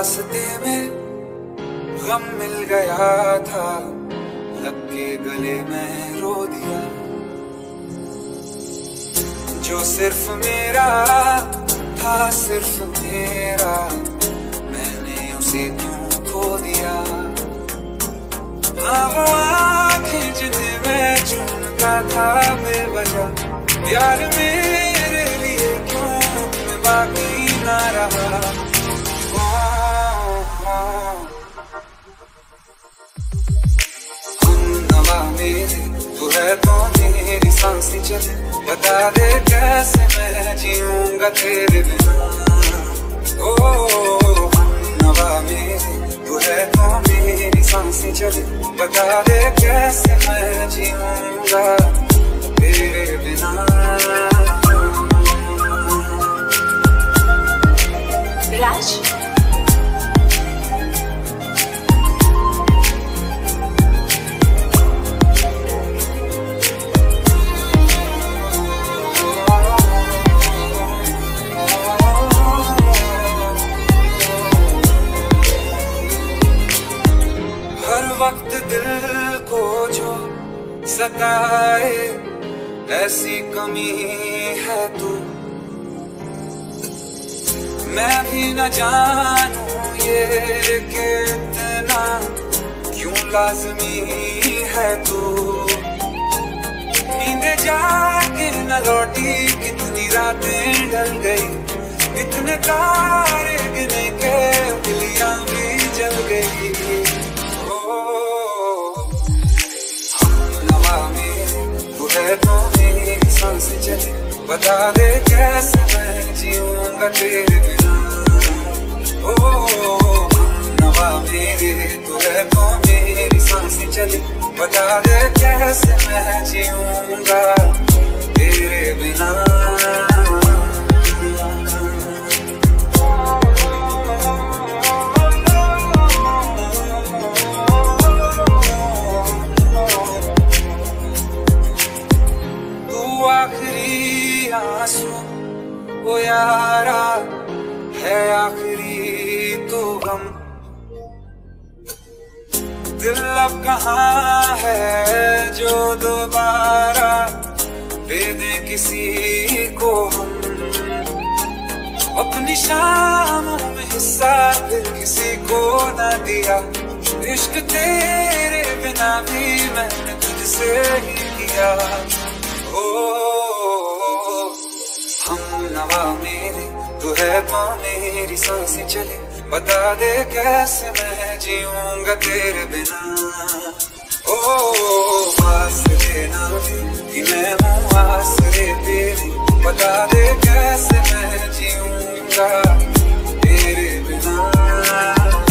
रास्ते में गम मिल गया था, लग के गले में रो दिया। जो सिर्फ मेरा था, सिर्फ मेरा, मैंने उसे क्यों खो दिया। हाँ वो आँखें जिन्हें मैं चूमता था बेवजह, प्यार मेरे लिए क्यों मैं बाकी ना रहा। मेरे तू है तो मेरी सांसें चले, बता दे कैसे मैं जीऊंगा तेरे बिना। ओ नवा मेरे तू है तो मेरी सांसें चले, बता दे कैसे मैं जीऊंगा तेरे बिना। राज वक्त दिल को जो सताए, ऐसी कमी है तू। मैं भी न जानूं ये कितना क्यों लाज़मी है तू। नींदें जाके न लौटी, कितनी रातें ढल गई, कितने तारे गिने के उंगलियां भी जल गई। तो मेरी सांसें चले, बता दे कैसे मैं जीऊंगा तेरे बिना। ओ नवा मेरे तू है तो मेरी सांसें चले, बता दे कैसे मैं जीऊंगा तेरे बिना। आखिरी आंसू वो यारा है, आखिरी तो गम। दिल अब कहाँ है जो दोबारा दे दे किसी को हम। अपनी शामों में हिस्सा फिर किसी को न दिया, इश्क तेरे बिना भी मैंने तुझसे ही किया। ओ हम नवा मेरे तू है तो मेरी सांसें चले, बता दे कैसे मैं जीऊंगा तेरे बिना। ओ आसरे ना भी कि मैं हूँ आसरे तेरी, बता दे कैसे मैं जीऊंगा तेरे बिना।